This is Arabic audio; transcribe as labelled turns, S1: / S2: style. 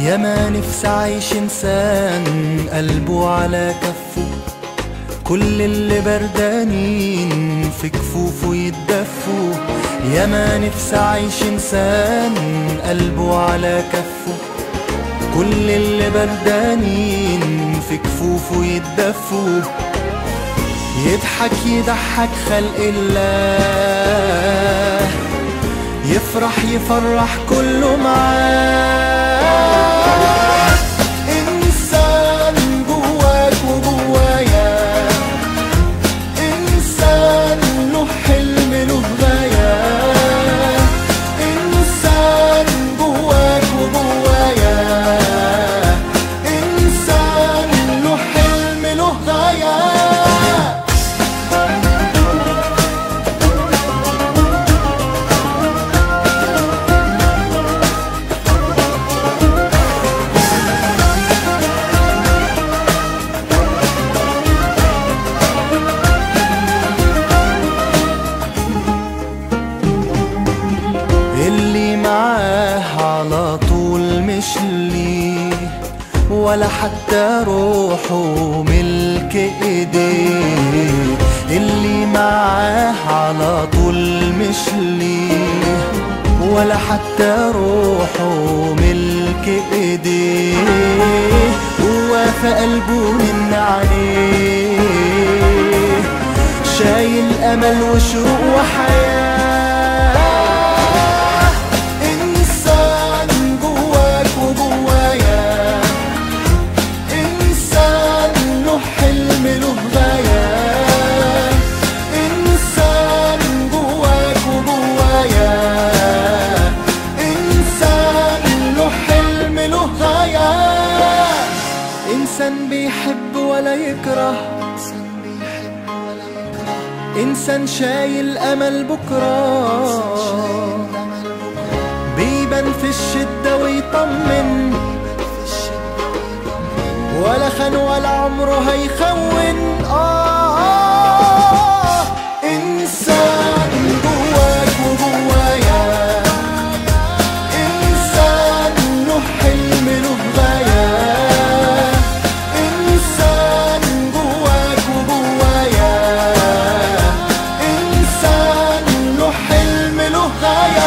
S1: يا ما نفسي عايش انسان قلبه على كفه، كل اللي بردانين في كفوفه يتدفوا. يا ما نفسي عايش انسان قلبه على كفه، كل اللي بردانين في كفوفه يتدفوا. يضحك يضحك خلق الله، يفرح يفرح كله معاه. إنسان جواك وجوايا، إنسان له حلم له غاية. إنسان جواك وجوايا، إنسان له حلم له غاية. اللي معاه على طول مش ليه، ولا حتى روحه ملك ايديه. اللي معاه على طول مش ليه، ولا حتى روحه ملك ايديه. هو في قلبه من عليه، شايل امل وشوق وحياه. إنسان بيحب ولا يكره، إنسان شايل أمل بكرة، بيبان في الشدة ويطمن، ولا خان ولا عمره هيخون. إنسان جواك وجوايا، إنسان له حلم له غاية. إنسان له حلم له غاية.